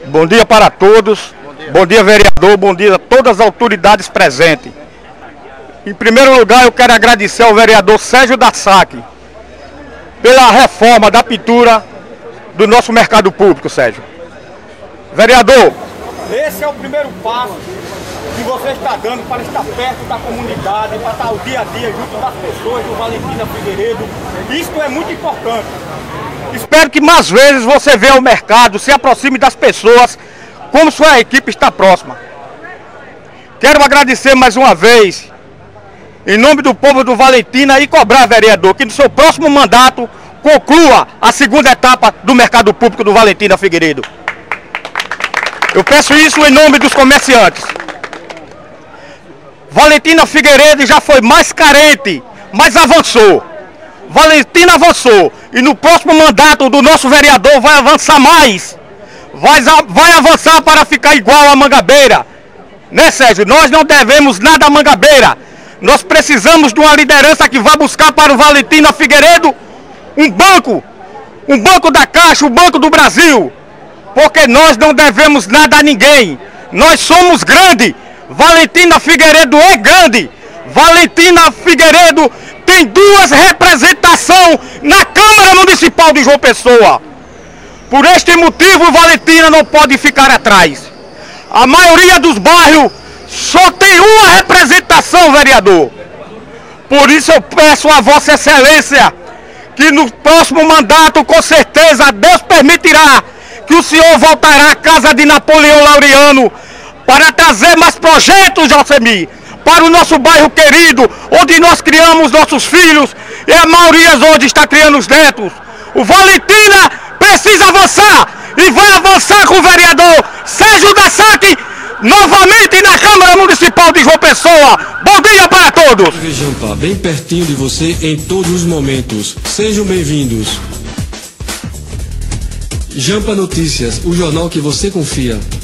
Bom dia para todos. Bom dia, vereador. Bom dia a todas as autoridades presentes. Em primeiro lugar, eu quero agradecer ao vereador Sérgio da SAC pela reforma da pintura do nosso mercado público, Sérgio. Vereador, esse é o primeiro passo que você está dando para estar perto da comunidade, para estar o dia a dia junto das pessoas do Valentina Figueiredo. Isto é muito importante. Espero que mais vezes você venha ao mercado, se aproxime das pessoas, como sua equipe está próxima. Quero agradecer mais uma vez, em nome do povo do Valentina, e cobrar, vereador, que no seu próximo mandato conclua a segunda etapa do mercado público do Valentina Figueiredo. Eu peço isso em nome dos comerciantes. Valentina Figueiredo já foi mais carente, mas avançou. Valentina avançou. E no próximo mandato do nosso vereador vai avançar mais. Vai avançar para ficar igual a Mangabeira. Né, Sérgio? Nós não devemos nada a Mangabeira. Nós precisamos de uma liderança que vá buscar para o Valentina Figueiredo um banco da Caixa, um banco do Brasil. Porque nós não devemos nada a ninguém. Nós somos grandes. Valentina Figueiredo é grande. Valentina Figueiredo tem 2 representações na Câmara Municipal de João Pessoa. Por este motivo, Valentina não pode ficar atrás. A maioria dos bairros só tem uma representação, vereador. Por isso eu peço a Vossa Excelência que no próximo mandato, com certeza, Deus permitirá que o senhor voltará à casa de Napoleão Laureano para trazer mais projetos, Josemir, para o nosso bairro querido, onde nós criamos nossos filhos e a maioria hoje está criando os netos. O Valentina precisa avançar e vai avançar com o vereador Sérgio da SAC novamente na Câmara Municipal de João Pessoa. Bom dia para todos! Jampa, bem pertinho de você em todos os momentos. Sejam bem-vindos. Jampa Notícias, o jornal que você confia.